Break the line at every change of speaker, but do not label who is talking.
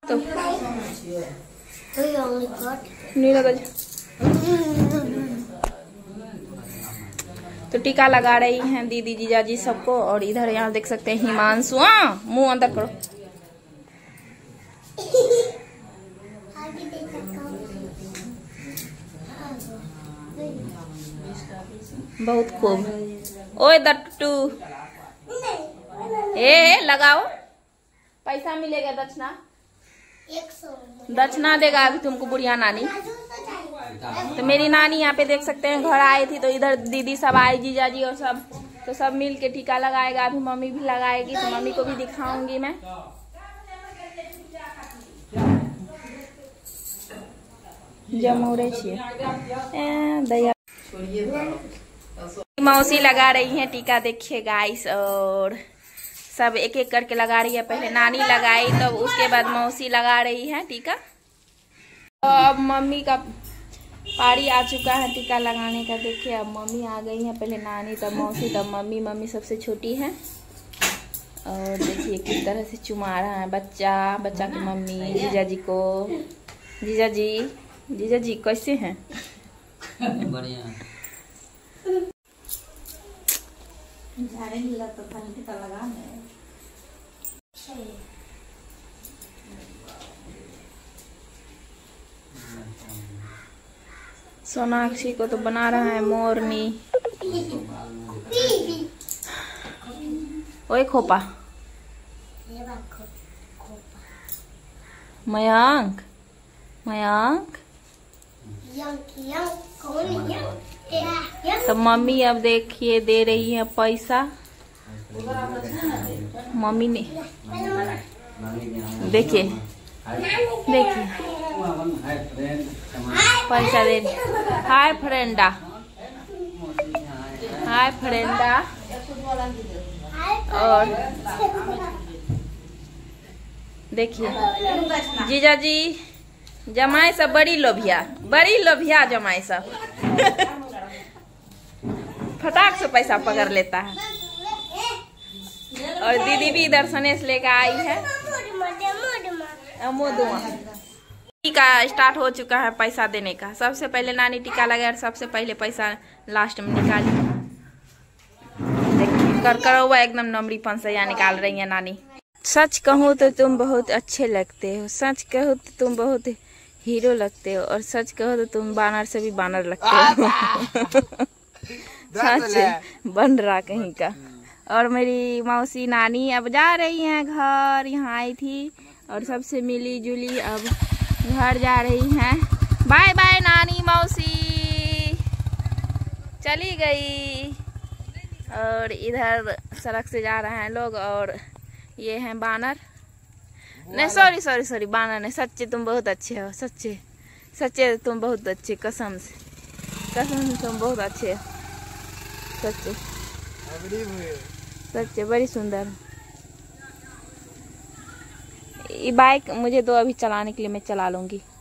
तो नहीं लगा। तो टीका लगा रही हैं दीदी जीजाजी सबको। और इधर यहाँ देख सकते हैं हिमांशु। मुंह अंदर करो। बहुत खूब। ओए दट्टू ए लगाओ। पैसा मिलेगा दक्षिणा। दक्षिणा देगा अभी तुमको बुढ़िया नानी। तो मेरी नानी यहाँ पे देख सकते हैं घर आई थी। तो इधर दीदी सब आई जीजाजी और सब। तो सब मिल के टीका लगाएगा। अभी मम्मी भी लगाएगी। तो मम्मी को भी दिखाऊंगी मैं। जमोरे छिए दया मौसी लगा रही है टीका। देखिए गाइस। और सब एक एक करके लगा रही है। पहले नानी लगाई तब तो उसके बाद मौसी लगा रही है टीका। तो अब मम्मी का पारी आ चुका है टीका लगाने का। देखिए अब मम्मी आ गई है। पहले नानी तब मौसी तब मम्मी। मम्मी सबसे छोटी है। और देखिए किस तरह से चुमा रहा है बच्चा की मम्मी जीजाजी को। जीजाजी कैसे हैं?
बढ़िया। टीका लगा
सोनाक्षी को तो बना रहा है मोरनी। ओए खोपा। मयंक तो मम्मी अब देखिए दे रही है पैसा। मम्मी ने देखिए पैसा दे रही। हाय फ्रेंडा। और देखिए जीजाजी जमाई सब बड़ी लोभिया जमाई सब। फटाक से पैसा पकड़ लेता है। और दीदी भी दर्शनेश लेकर आई है। टीका स्टार्ट हो चुका है पैसा देने का। सबसे पहले नानी टीका लगा और सबसे पहले पैसा लास्ट में निकाली। देखिए कर हुआ एकदम नमरीपन से यहाँ निकाल रही है नानी। सच कहूँ तो तुम बहुत अच्छे लगते हो। सच कहूँ तो तुम बहुत हीरो लगते हो। और सच कहो तो तुम बानर से भी बानर लगते हो। सच बन रहा कहीं का। और मेरी मौसी नानी अब जा रही हैं घर। यहाँ आई थी और सबसे मिली जुली अब घर जा रही हैं। बाय बाय नानी मौसी चली गई। और इधर सड़क से जा रहे हैं लोग। और ये हैं बानर। नहीं सॉरी बानर नहीं। सच्चे तुम बहुत अच्छे हो। सच्चे तुम बहुत अच्छे। कसम से तुम बहुत अच्छे हो। सच्चे बड़ी सुंदर। ये बाइक मुझे दो अभी चलाने के लिए मैं चला लूंगी।